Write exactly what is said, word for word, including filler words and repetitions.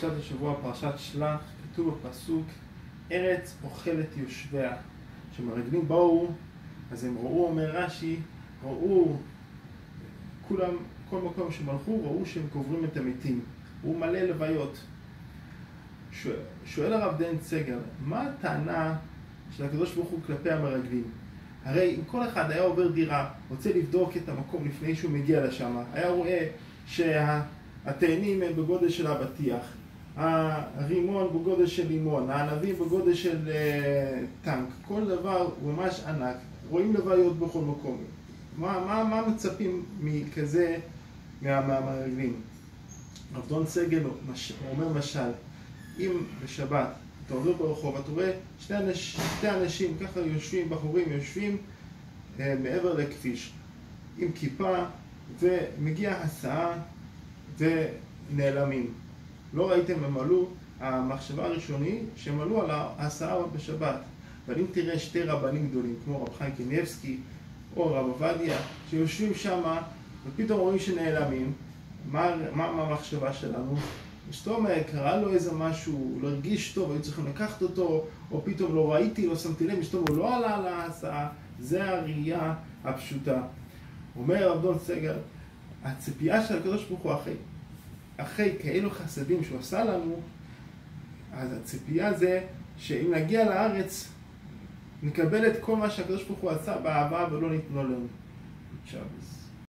פרשת השבוע, פרשת שלח, כתוב בפסוק, ארץ אוכלת יושביה. כשמרגלים באו, אז הם ראו, אומר רש"י, ראו, כולם, כל מקום שהם הלכו, ראו שהם קוברים את המתים. הוא מלא לוויות. שואל, שואל הרב דן צגר, מה הטענה של הקדוש ברוך הוא כלפי המרגלים? הרי אם כל אחד היה עובר דירה, רוצה לבדוק את המקום לפני שהוא מגיע לשם, היה רואה שהתאנים הם בגודל של אבטיח, הרימון בגודל של לימון, הענבים בגודל של uh, טנק, כל דבר הוא ממש ענק, רואים לוויות בכל מקום. מה, מה, מה מצפים מכזה מהמרגלים? הרב דן צגר אומר משל, אם בשבת אתה עובר ברחוב, אתה רואה שני, אנש, שני אנשים ככה יושבים, בחורים יושבים אה, מעבר לכביש עם כיפה, ומגיע הסעה ונעלמים. לא ראיתם, הם עלו, המחשבה הראשוני שהם עלו על ההסעה בשבת. אבל אם תראה שתי רבנים גדולים כמו רב חיים קניבסקי או רב עובדיה שיושבים שם ופתאום רואים שנעלמים, מה, מה, מה המחשבה שלנו? שתום קרא לו איזה משהו, הוא לא הרגיש טוב, היו צריכים לקחת אותו, או פתאום לא ראיתי, לא שמתי לב, שתום הוא לא עלה על ההסעה. זה הראייה הפשוטה. אומר הרב דן צגר, הציפייה של הקדוש ברוך הוא אחרי, אחרי כאלו חסדים שהוא עשה לנו, אז הציפייה זה שאם נגיע לארץ, נקבל את כל מה שהקדוש ברוך הוא עשה באהבה ולא ניתנו לנו. עכשיו,